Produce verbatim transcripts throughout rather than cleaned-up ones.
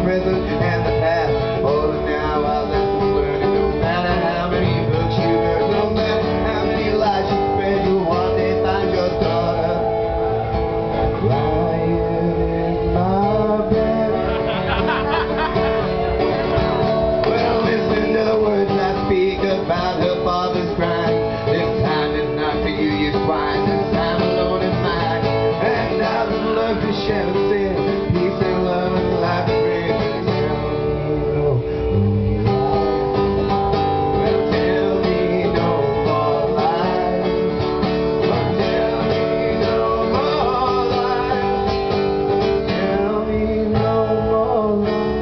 present, and the past. Oh, and now our lessons learned. And no matter how many books you read, no matter how many lies you spread, you'll one day find your daughter lying in my bed. Well, listen to the words I speak about her father's crime. This time is not for you, you swine. This time alone is mine. And I would love to share and sin. Peace and love and life brings and tell me no Well, tell me no more lies. Well, tell me no more lies. Tell me no more lies.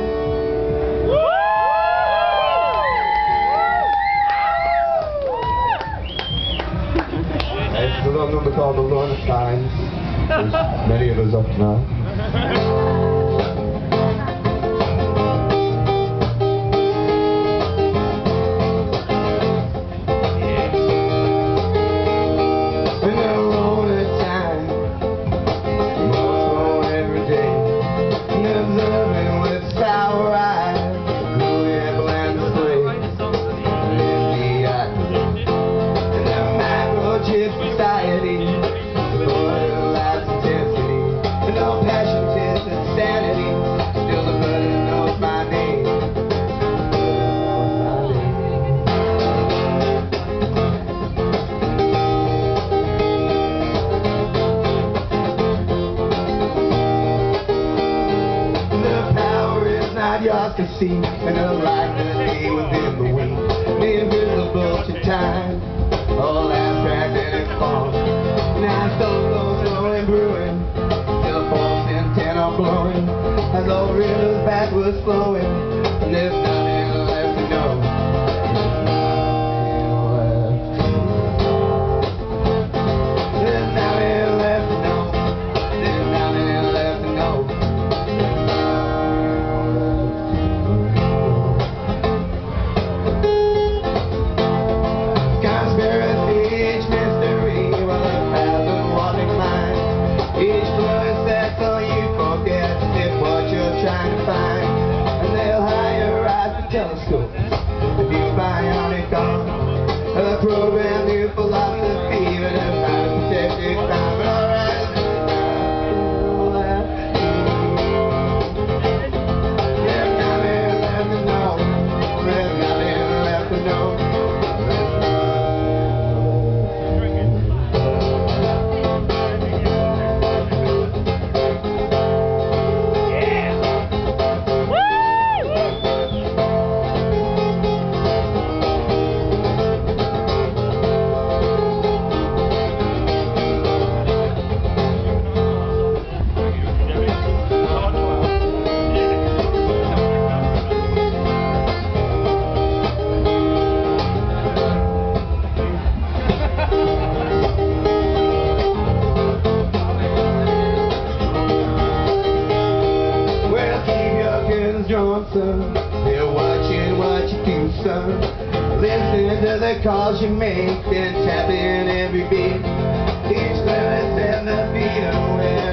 It's a little number called The Lorna Signs. There's many of us up now. In the Lorna time, more so every day, and observing with sour eyes, gloomy bland display, in the eye, and the microchip society, the border life's intensity, and no passion, test, insanity, still the burden knows my name. The power is not yours to see, and the light that lay within the wing, the invisible to time, all abstracted and false. Now so slow, slow and brewing, till false intent are blowing, as old rivers backwards flowing, and there's nothing left to know. There's nothing left to know. There's nothing left to know. Conspiracy, each mystery, well, a thousand wanting minds. Each fluid sets so you forget if what you're trying to find. And they'll hire out the telescope, the new bionic arm, a program, new philosophy, but a not protected crime. Alright. There's nothing left to know. There's nothing left to know. Son, they're watching what you do, son. Listen to the calls you make, then tap in every beat. Each lyric and the beat away.